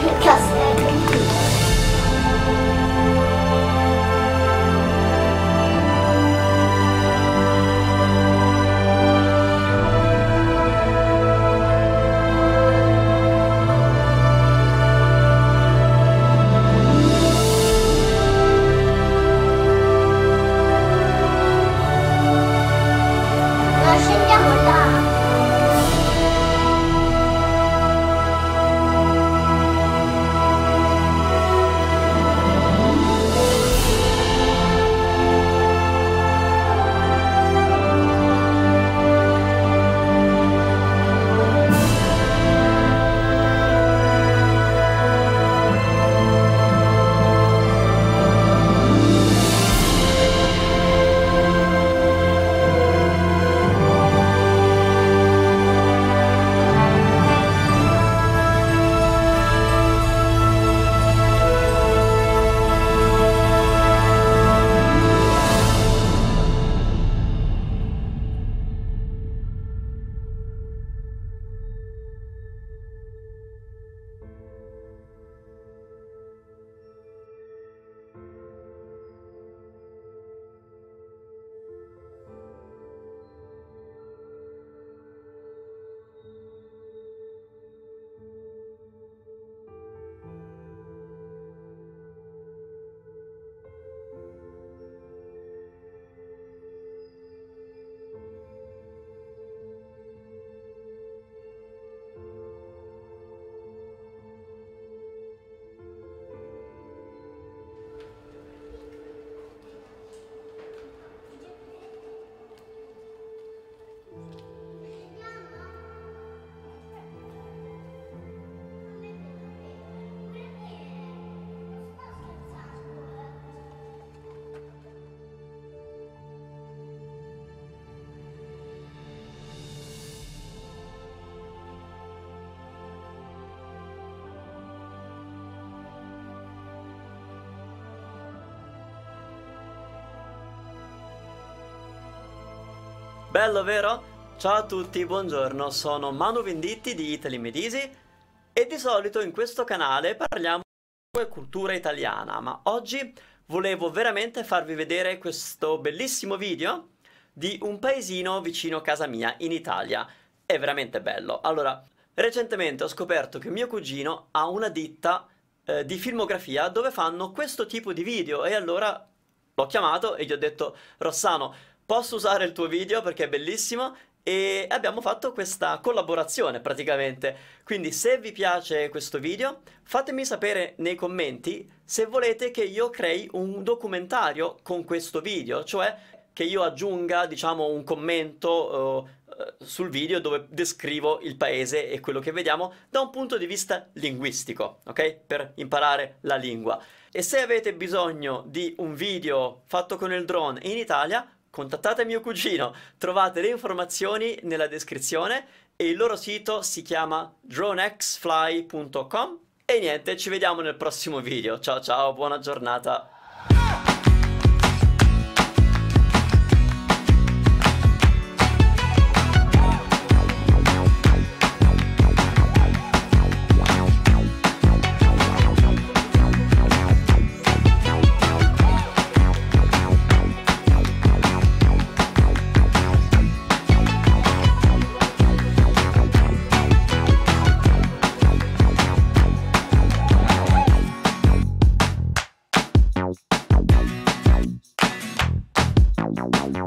Castello. Ma scendiamo là. Bello, vero? Ciao a tutti, buongiorno, sono Manu Venditti di Italy Made Easy e di solito in questo canale parliamo di cultura italiana, ma oggi volevo veramente farvi vedere questo bellissimo video di un paesino vicino a casa mia in Italia. È veramente bello. Allora, recentemente ho scoperto che mio cugino ha una ditta di filmografia dove fanno questo tipo di video e allora l'ho chiamato e gli ho detto: Rossano, posso usare il tuo video perché è bellissimo? E abbiamo fatto questa collaborazione praticamente. Quindi se vi piace questo video fatemi sapere nei commenti se volete che io crei un documentario con questo video, cioè che io aggiunga, diciamo, un commento sul video dove descrivo il paese e quello che vediamo da un punto di vista linguistico, ok? Per imparare la lingua. E se avete bisogno di un video fatto con il drone in Italia, contattate mio cugino, trovate le informazioni nella descrizione e il loro sito si chiama dronexfly.com. E niente, ci vediamo nel prossimo video. Ciao ciao, buona giornata. Wow.